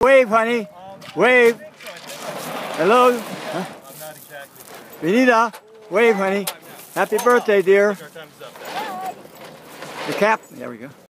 Wave, honey. Wave. Hello. Huh? Benita, wave, honey. Happy birthday, dear. The cap. There we go.